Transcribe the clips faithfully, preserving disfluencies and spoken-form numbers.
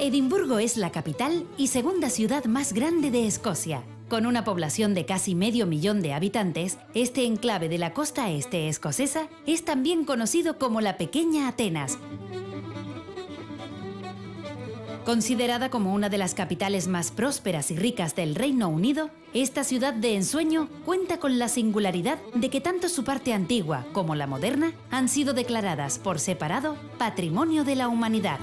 Edimburgo es la capital y segunda ciudad más grande de Escocia. Con una población de casi medio millón de habitantes, este enclave de la costa este escocesa es también conocido como la Pequeña Atenas. Considerada como una de las capitales más prósperas y ricas del Reino Unido, esta ciudad de ensueño cuenta con la singularidad de que tanto su parte antigua como la moderna han sido declaradas por separado Patrimonio de la Humanidad.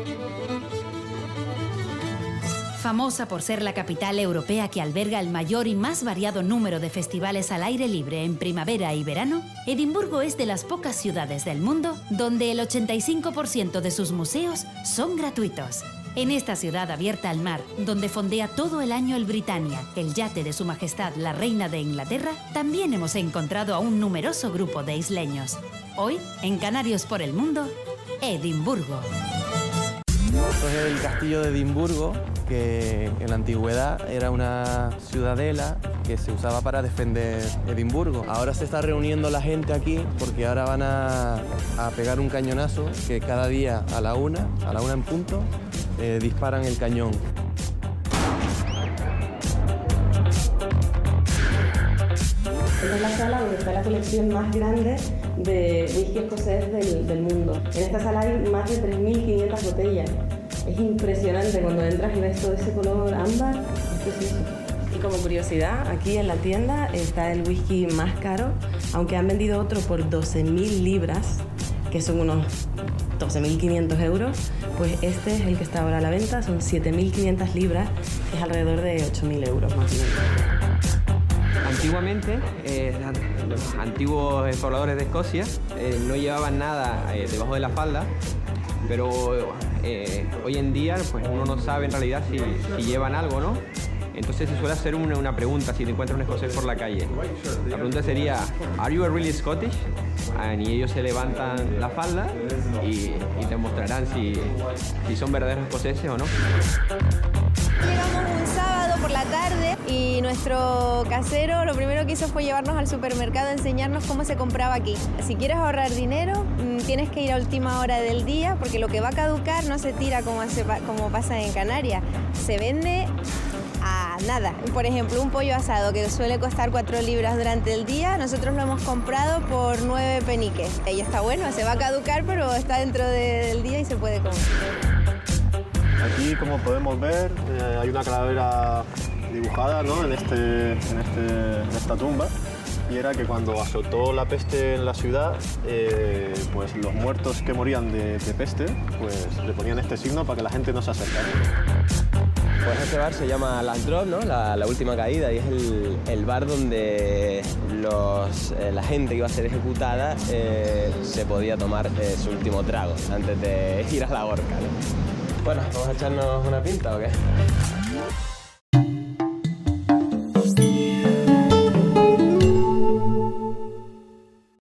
Famosa por ser la capital europea que alberga el mayor y más variado número de festivales al aire libre en primavera y verano, Edimburgo es de las pocas ciudades del mundo donde el ochenta y cinco por ciento de sus museos son gratuitos. En esta ciudad abierta al mar, donde fondea todo el año el Britannia, el yate de Su Majestad la Reina de Inglaterra, también hemos encontrado a un numeroso grupo de isleños. Hoy, en Canarios por el Mundo, Edimburgo. Esto es el castillo de Edimburgo, que en la antigüedad era una ciudadela que se usaba para defender Edimburgo. Ahora se está reuniendo la gente aquí porque ahora van a, a pegar un cañonazo que cada día a la una, a la una en punto, eh, disparan el cañón. Esta es la sala donde está la colección más grande de whisky escocés del, del mundo. En esta sala hay más de tres mil quinientas botellas. Es impresionante cuando entras y ves todo ese color ámbar, es precioso. Y como curiosidad, aquí en la tienda está el whisky más caro, aunque han vendido otro por doce mil libras, que son unos doce mil quinientos euros, pues este es el que está ahora a la venta, son siete mil quinientas libras, que es alrededor de ocho mil euros más o menos. Antiguamente, eh, los antiguos pobladores de Escocia eh, no llevaban nada eh, debajo de la falda, pero eh, hoy en día pues uno no sabe en realidad si, si llevan algo, ¿no? Entonces se suele hacer una, una pregunta si te encuentras un escocés por la calle. La pregunta sería, ¿Are you a really Scottish? Y ellos se levantan la falda y, y te mostrarán si, si son verdaderos escoceses o no. Llegamos un sábado por la tarde y nuestro casero lo primero que hizo fue llevarnos al supermercado a enseñarnos cómo se compraba aquí. Si quieres ahorrar dinero, tienes que ir a última hora del día porque lo que va a caducar no se tira como, hace, como pasa en Canarias. Se vende a nada. Por ejemplo, un pollo asado que suele costar cuatro libras durante el día, nosotros lo hemos comprado por nueve peniques. Y está bueno, se va a caducar, pero está dentro de, del día y se puede comer. Aquí, como podemos ver, eh, hay una calavera dibujada, ¿no? en, este, en, este, en esta tumba. Y era que cuando azotó la peste en la ciudad, eh, pues los muertos que morían de, de peste, pues le ponían este signo para que la gente no se acercara. Pues este bar se llama Last Drop, ¿no? la, la última caída, y es el, el bar donde los, eh, la gente que iba a ser ejecutada eh, se podía tomar eh, su último trago antes de ir a la horca, ¿no? Bueno, ¿vamos a echarnos una pinta o qué?